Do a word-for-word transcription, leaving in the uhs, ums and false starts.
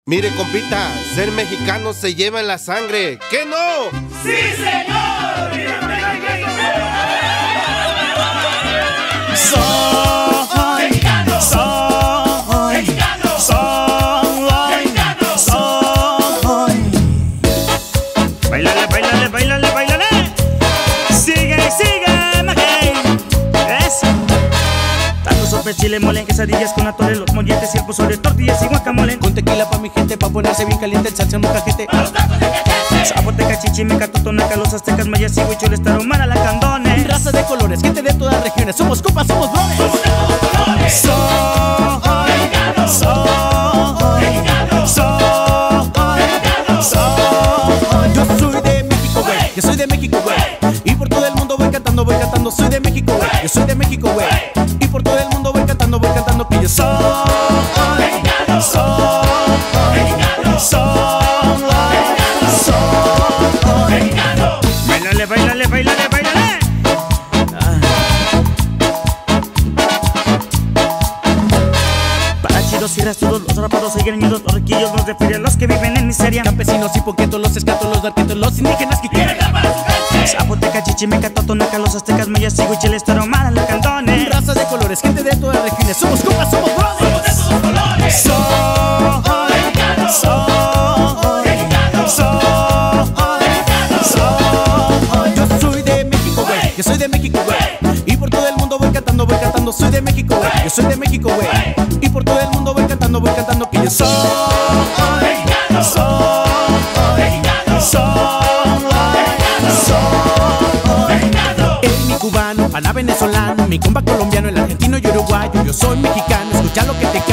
Mire, compita, ser mexicano se lleva en la sangre. ¿Qué no? ¡Sí, señor! Soy mexicano, soy mexicano, soy mexicano, soy. Bailale, bailale, bailale, bailale. Sigue, sigue, maguey. Eso. Tacos, sopes, chile, mole, quesadillas con atole, los molletes y el pozole, tortillas y guacamole. Con tequila pa' mi gente, pa' ponerse bien caliente el salsa en molcajete. a los tacos de cachete. Zapoteca, chichimeca, totonaca, los aztecas, mayas, huicholes, tarahumara, lacandones. Raza de colores, gente de todas regiones. Somos compas, somos brothers. Somos de todos colores. Soy Mexicano, soy mexicano, soy mexicano. soy. Yo soy de México, güey. Yo soy de México, güey. Y por todo el mundo voy cantando, voy cantando. Soy de México, güey. Yo soy de México, güey. Y por todo el mundo voy cantando, voy cantando que yo soy. Mexicano, Soy mexicano, soy soy. mexicano. Bailale, bailale, bailale, bailale. Para chidos y rastudos, los rapados y greñudos, los riquillos, los de feria, los que viven en miseria. Campesinos y poquetos, los escatos, los darquetos, los indígenas que Quiere quieren. dar para su gente. Zapoteca, chichimeca, totonaca, los aztecas, mayas, huicholes, tarahumara, lacandones. Raza de colores, gente de todas regiones. Somos compas, somos Somos de brothers. todos colores. Soy, Mexicano, soy, mexicano, soy, soy. Yo soy de México, güey. Yo soy de México, güey. Y por todo el mundo voy cantando, voy cantando. Soy de México, güey. Yo soy de México, güey. Y por todo el mundo voy cantando, voy cantando que yo soy. mexicano, Soy, mexicano, soy, soy. mexicano. Es mi cubano, pana venezolano, mi compa colombiano, el argentino y uruguayo. Yo soy mexicano, escucha lo que te